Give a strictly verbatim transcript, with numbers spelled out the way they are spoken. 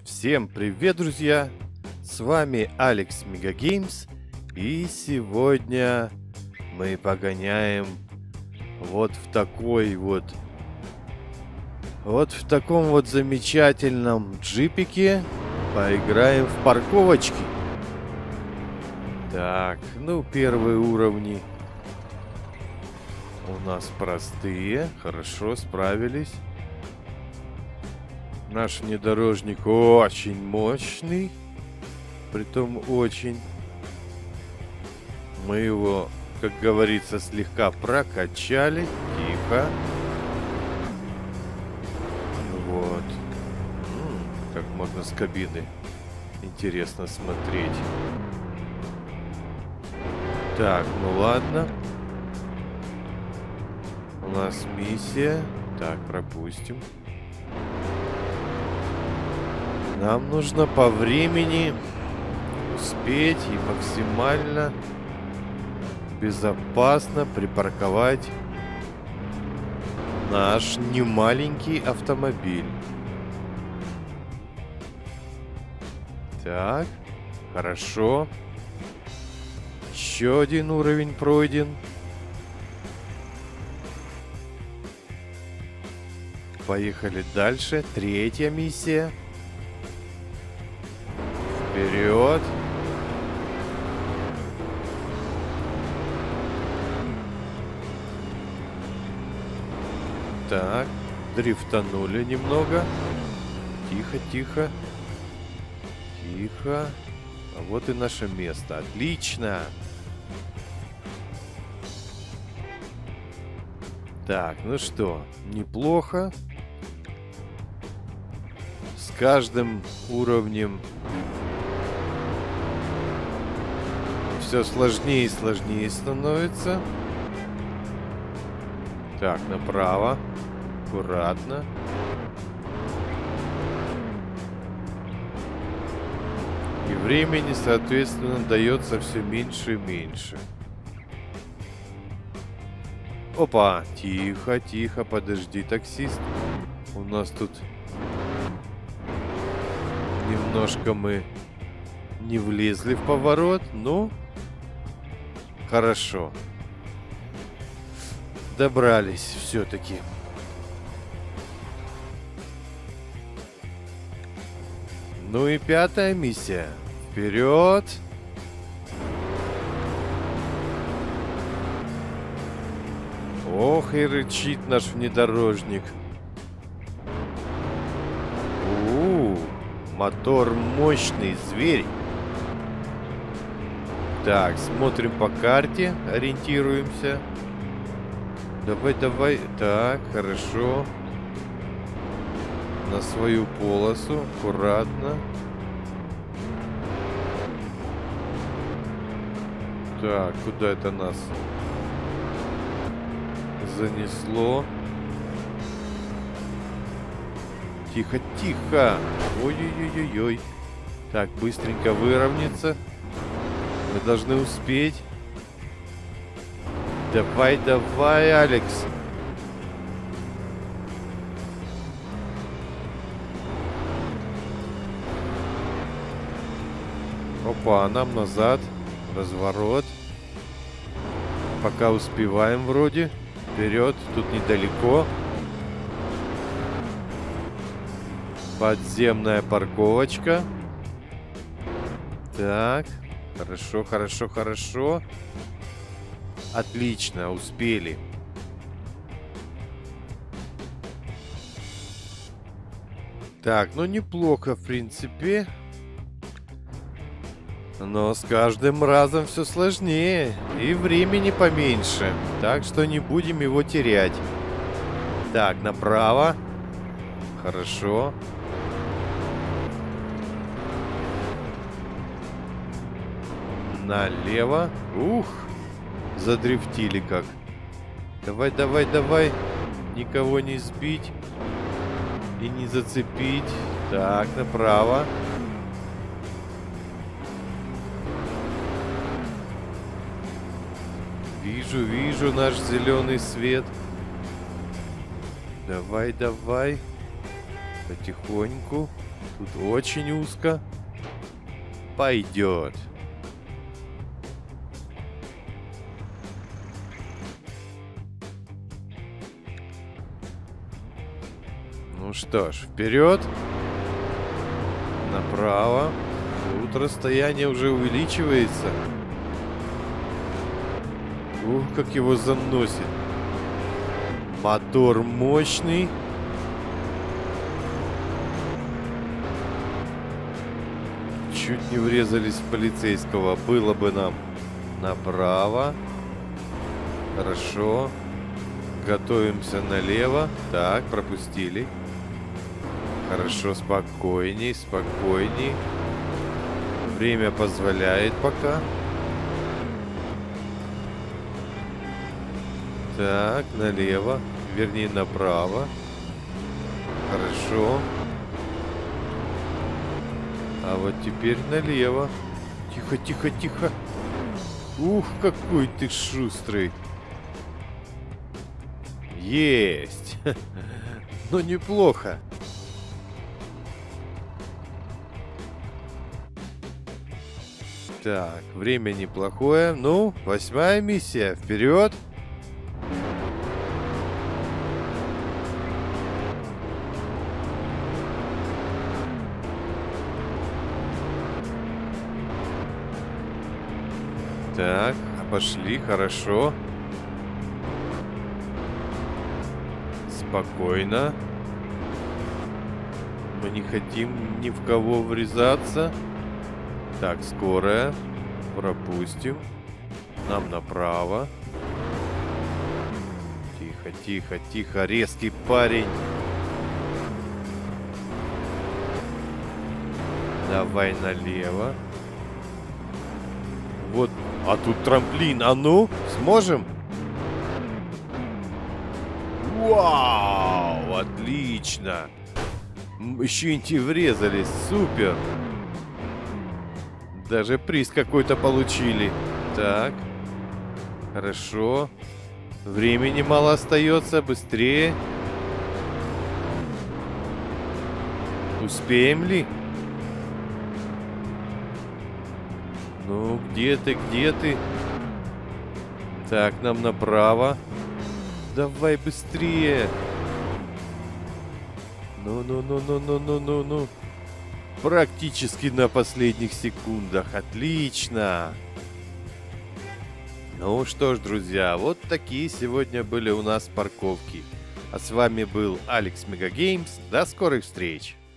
Всем привет, друзья! С вами Алекс Мегагеймс, и сегодня мы погоняем вот в такой вот вот в таком вот замечательном джипике. Поиграем в парковочки. Так, ну первые уровни у нас простые, хорошо справились. Наш внедорожник очень мощный, притом очень. Мы его, как говорится, слегка прокачали. Тихо. Вот. М-м, как можно с кабины интересно смотреть. Так, ну ладно. У нас миссия. Так, пропустим. Нам нужно по времени успеть и максимально безопасно припарковать наш немаленький автомобиль. Так, хорошо. Еще один уровень пройден. Поехали дальше. Третья миссия. Вперед! Так, дрифтанули немного. Тихо, тихо. Тихо. А вот и наше место. Отлично! Так, ну что, неплохо. С каждым уровнем все сложнее и сложнее становится. Так, направо. Аккуратно. И времени, соответственно, дается все меньше и меньше. Опа! Тихо, тихо, подожди, таксист. У нас тут немножко мы не влезли в поворот, ну... Хорошо. Добрались все-таки. Ну и пятая миссия. Вперед! Ох и рычит наш внедорожник. У-у-у, мотор мощный, зверь. Так, смотрим по карте, ориентируемся. Давай, давай. Так, хорошо. На свою полосу, аккуратно. Так, куда это нас занесло? Тихо, тихо. Ой-ой-ой-ой-ой. Так, быстренько выровняться. Мы должны успеть. Давай, давай, Алекс. Опа, а нам назад. Разворот. Пока успеваем вроде. Вперед, тут недалеко. Подземная парковочка. Так. Хорошо, хорошо, хорошо. Отлично, успели. Так, ну неплохо, в принципе. Но с каждым разом все сложнее. И времени поменьше. Так что не будем его терять. Так, направо. Хорошо. Налево. Ух. Задрифтили как. Давай, давай, давай. Никого не сбить. И не зацепить. Так, направо. Вижу, вижу наш зеленый свет. Давай, давай. Потихоньку. Тут очень узко. Пойдет. Ну что ж, вперед. Направо. Тут расстояние уже увеличивается. Ух, как его заносит. Мотор мощный. Чуть не врезались в полицейского. Было бы нам направо. Хорошо. Готовимся налево. Так, пропустили. Хорошо, спокойней, спокойней. Время позволяет пока. Так, налево. Вернее, направо. Хорошо. А вот теперь налево. Тихо, тихо, тихо. Ух, какой ты шустрый. Есть. Ну, неплохо. Так, время неплохое. Ну, восьмая миссия. Вперед. Так, пошли, хорошо. Спокойно. Мы не хотим ни в кого врезаться. Так, скорая. Пропустим. Нам направо. Тихо, тихо, тихо. Резкий парень. Давай налево. Вот. А тут трамплин. А ну, сможем? Вау, отлично. Еще и не врезались. Супер. Даже приз какой-то получили. Так. Хорошо. Времени мало остается. Быстрее. Успеем ли? Ну, где ты, где ты? Так, нам направо. Давай быстрее. Ну-ну-ну-ну-ну-ну-ну-ну. Практически на последних секундах. Отлично. Ну что ж, друзья, вот такие сегодня были у нас парковки. А с вами был Алекс Мегагеймс. До скорых встреч.